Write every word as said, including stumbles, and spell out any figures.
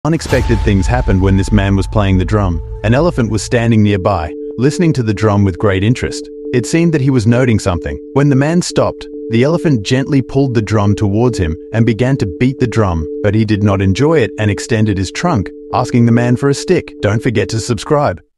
Unexpected things happened when this man was playing the drum. An elephant was standing nearby, listening to the drum with great interest. It seemed that he was noting something. When the man stopped, the elephant gently pulled the drum towards him and began to beat the drum, but he did not enjoy it and extended his trunk, asking the man for a stick. Don't forget to subscribe.